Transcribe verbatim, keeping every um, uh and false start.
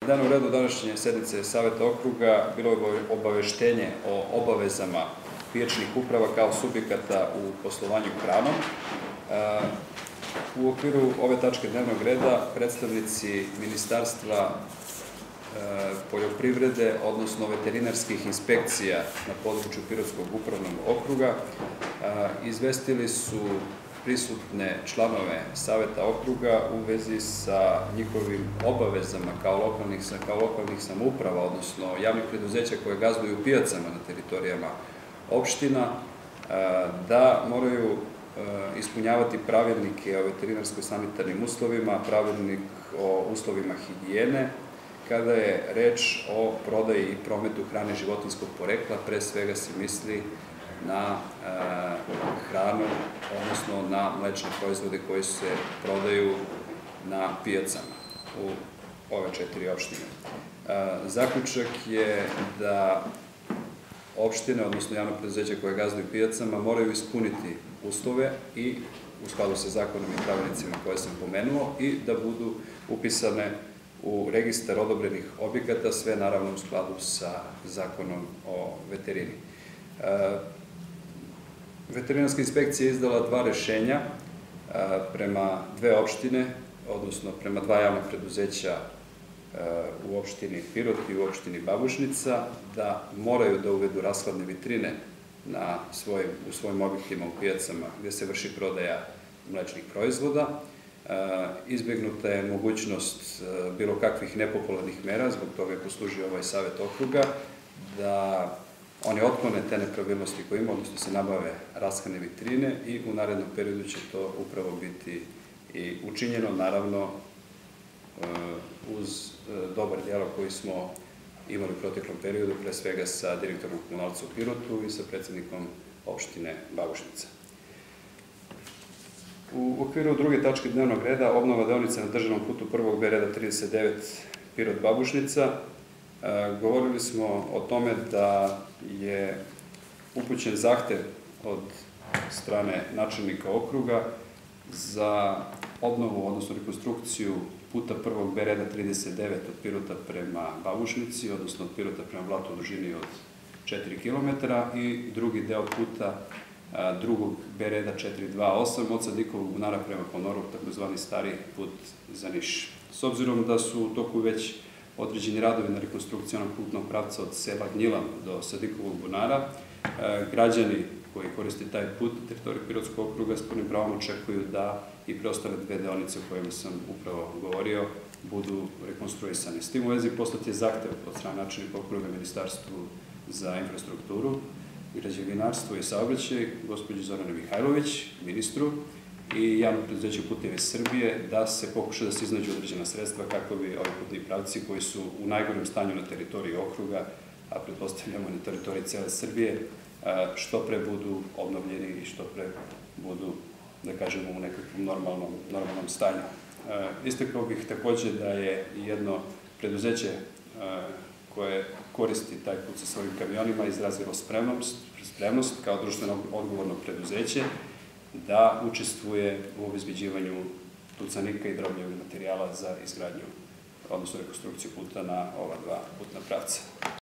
dnevnom redu današnje sednice Saveta okruga bilo je obaveštenje o obavezama pijačnih uprava kao subjekata u poslovanju hranom. U okviru ove tačke dnevnog reda predstavnici Ministarstva poljoprivrede, odnosno veterinarskih inspekcija na području Pirotskog upravnog okruga, izvestili su prisutne članove Saveta okruga u vezi sa njihovim obavezama kao lokalnih, kao lokalnih samouprava, odnosno javnih preduzeća koje gazduju pijacama na teritorijama opština, da moraju ispunjavati pravilnike o veterinarsko-sanitarnim uslovima, pravilnik o uslovima higijene, kada je reč o prodaji i prometu hrane životinjskog porekla. Pre svega se misli na hranu, odnosno na mlečne proizvode koji se prodaju na pijacama u ove četiri opštine. Zaključak je da opštine, odnosno javno preduzeće koje gazduju pijacama, moraju ispuniti uslove i u skladu sa zakonom i pravilnicima koje sam pomenuo i da budu upisane u registar odobrenih objekata, sve naravno u skladu sa zakonom o veterini. Veterinarska inspekcija je izdala dva rešenja prema dve opštine, odnosno prema dva javna preduzeća u opštini Pirot i u opštini Babušnica, da moraju da uvedu rashladne vitrine u svojim objektima u pijacama gde se vrši prodaja mlečnih proizvoda. Izbegnuta je mogućnost bilo kakvih nepopularnih mera, zbog toga je poslužio ovaj Savet okruga, da oni otklone te nepravilnosti koje ima, odnosno se nabave rashladne vitrine i u narednom periodu će to upravo biti i učinjeno, naravno uz dobar dijalog koji smo imali u proteklom periodu, pre svega sa direktorom komunalca u Pirotu i sa predsednikom opštine Babušnica. U okviru druge tačke dnevnog reda, obnova deonice na državnom putu prvog B reda trideset devet Pirot-Babušnica, govorili smo o tome da je upućen zahtev od strane načelnika okruga za obnovu, odnosno rekonstrukciju puta prvog B reda trideset devet od Pirota prema Babušnici, odnosno od Pirota prema Blatu u dužini od četiri kilometra i drugi deo puta drugog B reda četiri dva osam od Sadikovog bunara prema Ponoru, takozvani stari put za Niš. S obzirom da su u toku već određeni radovi na rekonstrukciji onog putnog pravca od sela Gnjilan do Sadikovog bunara, građani koji koriste taj put na teritoriji Pirotskog okruga s punim pravom očekuju da i preostale dve deonice o kojima sam upravo govorio budu rekonstruisane. S tim u vezi poslat je zahtev od strane načelnika okruga Ministarstvu za infrastrukturu, građevinarstvo i saobraćaj, gospođi Zorane Mihajlović, ministru, i javno preduzeće Putevi Srbije, da se pokuša da se iznađu određena sredstva kako bi ovi putni pravci koji su u najgorem stanju na teritoriji okruga, a pretpostavljamo na teritoriji cele Srbije, što pre budu obnovljeni i što pre budu, da kažemo, u nekakvom normalnom stanju. Istakao bih takođe da je jedno preduzeće koje koristi taj put sa svojim kamionima izrazilo spremnost kao društveno odgovorno preduzeće da učestvuje u obezbeđivanju tucanika i drobljevog materijala za izgradnju, odnosno rekonstrukciju puta na ova dva putna pravca.